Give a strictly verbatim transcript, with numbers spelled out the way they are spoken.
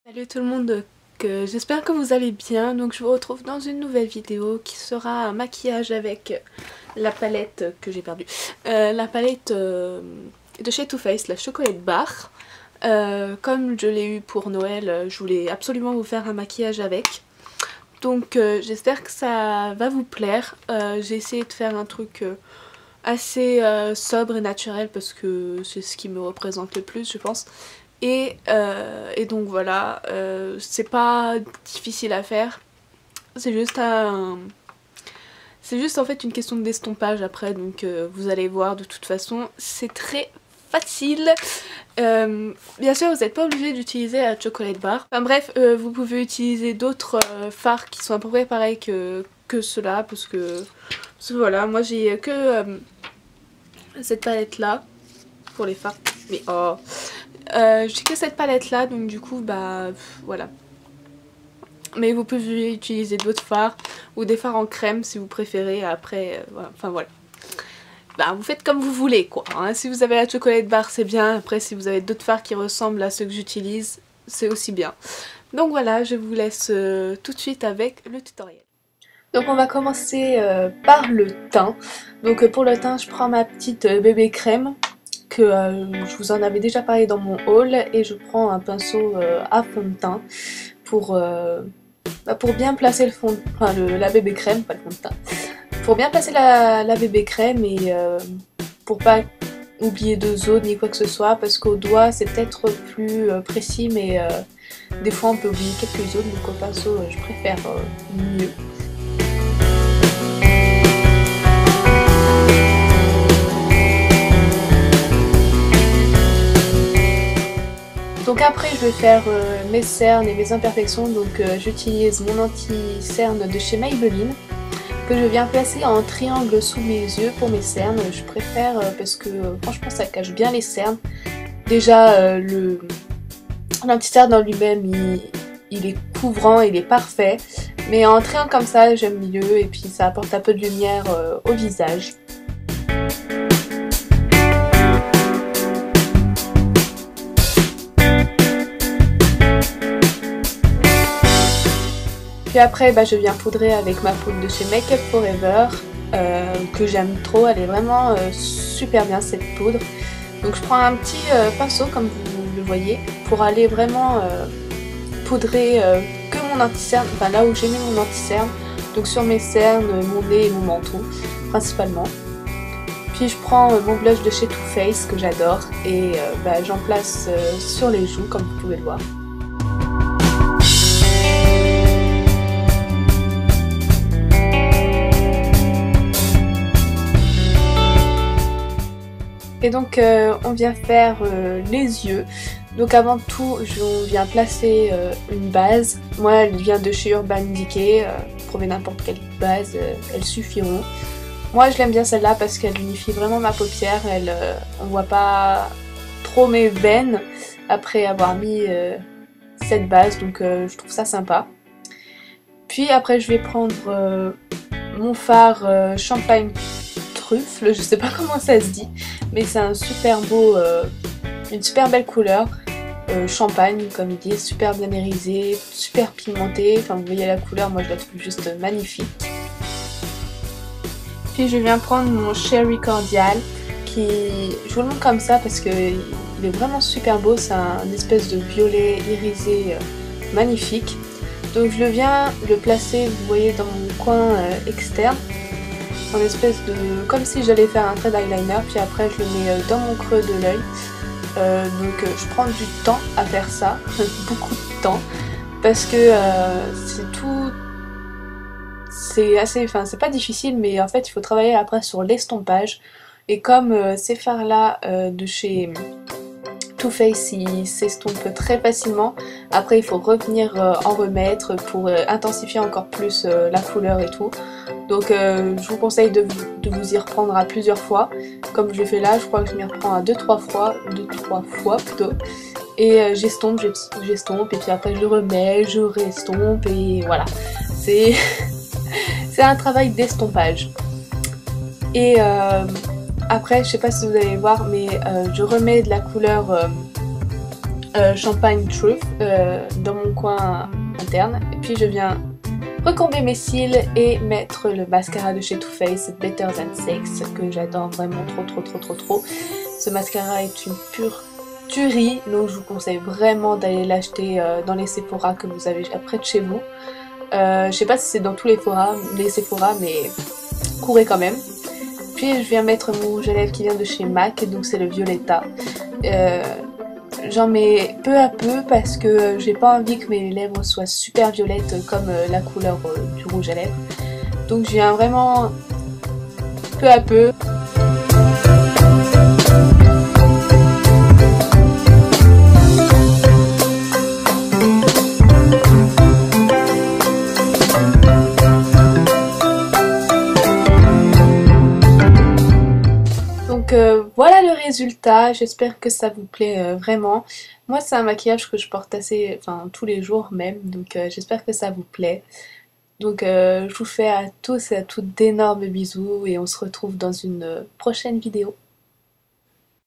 Salut tout le monde, que j'espère que vous allez bien. Donc je vous retrouve dans une nouvelle vidéo qui sera un maquillage avec la palette que j'ai perdue. Euh, la palette euh, de chez Too Faced, la Chocolate Bar. Euh, comme je l'ai eu pour Noël, je voulais absolument vous faire un maquillage avec. Donc euh, j'espère que ça va vous plaire. Euh, j'ai essayé de faire un truc euh, assez euh, sobre et naturel parce que c'est ce qui me représente le plus, je pense. Et, euh, et donc voilà, euh, c'est pas difficile à faire, c'est juste un... c'est juste en fait une question d'estompage après, donc euh, vous allez voir de toute façon, c'est très facile. Euh, bien sûr vous n'êtes pas obligé d'utiliser la Chocolate Bar, enfin bref, euh, vous pouvez utiliser d'autres euh, fards qui sont à peu près pareils que, que ceux-là, parce que, parce que voilà, moi j'ai que euh, cette palette là, pour les fards, mais oh... Euh, j'ai que cette palette là, donc du coup bah pff, voilà. Mais vous pouvez utiliser d'autres fards ou des fards en crème si vous préférez. Après, euh, voilà. Enfin voilà. Bah vous faites comme vous voulez quoi. Hein. Si vous avez la Chocolate Bar c'est bien. Après si vous avez d'autres fards qui ressemblent à ceux que j'utilise, c'est aussi bien. Donc voilà, je vous laisse euh, tout de suite avec le tutoriel. Donc on va commencer euh, par le teint. Donc euh, pour le teint je prends ma petite euh, bébé crème. Que euh, je vous en avais déjà parlé dans mon haul, et je prends un pinceau euh, à fond de teint pour, euh, bah pour bien placer le fond, enfin le, la bébé crème, pas le fond de teint, pour bien placer la, la bébé crème et euh, pour pas oublier de zone ni quoi que ce soit, parce qu'au doigt c'est peut-être plus euh, précis, mais euh, des fois on peut oublier quelques zones, donc au pinceau euh, je préfère euh, mieux. Donc après je vais faire euh, mes cernes et mes imperfections, donc euh, j'utilise mon anti-cerne de chez Maybelline que je viens placer en triangle sous mes yeux pour mes cernes. Je préfère euh, parce que euh, franchement ça cache bien les cernes. Déjà euh, le l'anti-cerne en lui-même il, il est couvrant, il est parfait, mais en triangle comme ça j'aime mieux et puis ça apporte un peu de lumière euh, au visage. Puis après bah, je viens poudrer avec ma poudre de chez Make Up For Ever euh, que j'aime trop, elle est vraiment euh, super bien cette poudre. Donc je prends un petit euh, pinceau comme vous le voyez pour aller vraiment euh, poudrer euh, que mon anti-cerne, enfin là où j'ai mis mon anti-cerne, donc sur mes cernes, mon nez et mon menton principalement. Puis je prends euh, mon blush de chez Too Faced que j'adore et euh, bah, j'en place euh, sur les joues comme vous pouvez le voir. Et donc euh, on vient faire euh, les yeux. Donc avant tout, on vient placer euh, une base. Moi elle vient de chez Urban Decay, euh, vous trouvez n'importe quelle base, euh, elles suffiront. Moi je l'aime bien celle-là parce qu'elle unifie vraiment ma paupière, elle, euh, on voit pas trop mes veines après avoir mis euh, cette base, donc euh, je trouve ça sympa. Puis après je vais prendre euh, mon fard euh, Champagne Truffle, je sais pas comment ça se dit, mais c'est un super beau, euh, une super belle couleur, euh, champagne comme il dit, super bien irisé, super pigmenté, enfin vous voyez la couleur, moi je la trouve juste magnifique. Puis je viens prendre mon Cherry Cordial, qui, je vous le montre comme ça parce que il est vraiment super beau, c'est un espèce de violet irisé euh, magnifique. Donc je viens le placer, vous voyez, dans mon coin euh, externe, en espèce de... comme si j'allais faire un trait d'eyeliner, puis après je le mets dans mon creux de l'œil. Euh, donc euh, je prends du temps à faire ça, beaucoup de temps, parce que euh, c'est tout... c'est assez... enfin c'est pas difficile, mais en fait il faut travailler après sur l'estompage. Et comme euh, ces fards là euh, de chez Too Faced ils s'estompent très facilement, après il faut revenir euh, en remettre pour euh, intensifier encore plus euh, la couleur et tout. Donc euh, je vous conseille de, de vous y reprendre à plusieurs fois, comme je l'ai fait là, je crois que je m'y reprends à deux trois fois, deux trois fois plutôt, et euh, j'estompe, j'estompe, et puis après je remets, je restompe, et voilà, c'est c'est un travail d'estompage. Et euh, après, je sais pas si vous allez voir, mais euh, je remets de la couleur euh, euh, Champagne Truth euh, dans mon coin interne. Et puis je viens recourber mes cils et mettre le mascara de chez Too Faced Better Than Sex que j'adore vraiment trop trop trop trop trop. Ce mascara est une pure tuerie, donc je vous conseille vraiment d'aller l'acheter euh, dans les Sephora que vous avez près de chez vous. Euh, je sais pas si c'est dans tous les Sephora, les Sephora, mais courez quand même. Puis je viens mettre mon rouge à lèvres qui vient de chez MAC, donc c'est le Violetta. Euh, J'en mets peu à peu parce que j'ai pas envie que mes lèvres soient super violettes comme la couleur du rouge à lèvres. Donc je viens vraiment peu à peu. Donc euh, voilà le résultat, j'espère que ça vous plaît euh, vraiment. Moi c'est un maquillage que je porte assez, enfin tous les jours même, donc euh, j'espère que ça vous plaît. Donc euh, je vous fais à tous et à toutes d'énormes bisous et on se retrouve dans une prochaine vidéo.